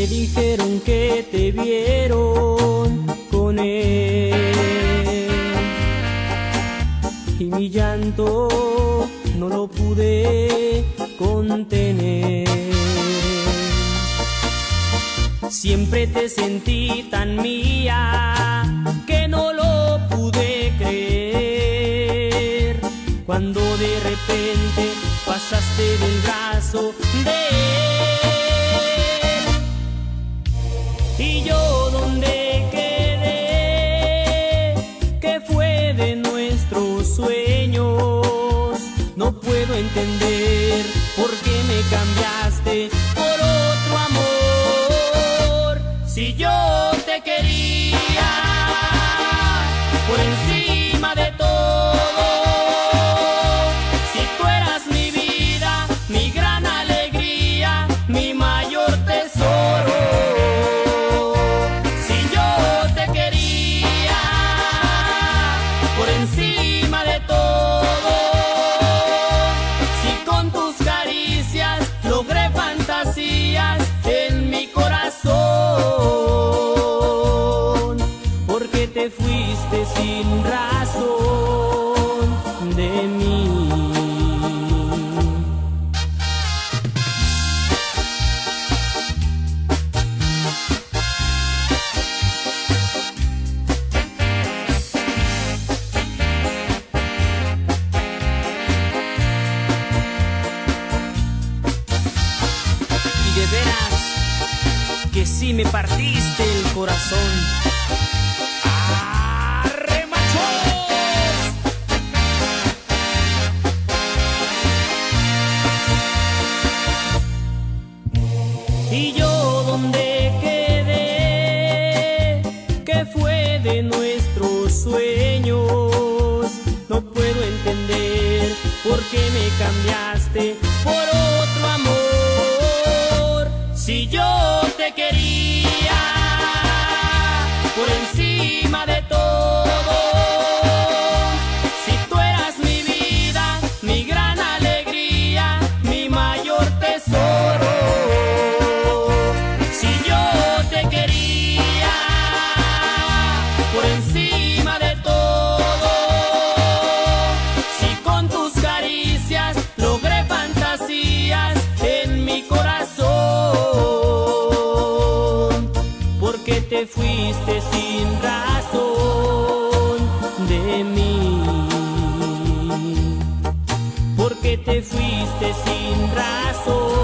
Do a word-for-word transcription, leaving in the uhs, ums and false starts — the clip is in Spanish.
Me dijeron que te vieron con él y mi llanto no lo pude contener. Siempre te sentí tan mía que no lo pude creer, cuando de repente pasaste del brazo de él. Y yo donde quedé, ¿qué fue de nuestros sueños? No puedo entender por qué me cambiaste por otro amor. Si yo te quería por encima de todo, si tú eras mi vida, mi gran alegría, mi mayor tesoro. Si yo te quería por encima de todo, si con tus caricias logré fantasías en mi corazón, porque te fuiste sin razón de mí. Y de veras que sí me partiste el corazón. ¡Arre, machos! Y yo donde quedé, ¿qué fue de nuestros sueños? No puedo entender por qué me cambiaste por otro amor. Si yo te quería por encima de todo, si tú eras mi vida, mi gran alegría, mi mayor tesoro. Si yo te quería por encima de todo, si con tus caricias logré fantasías en mi corazón, porque te fuiste sin razón de mí, porque te fuiste sin razón.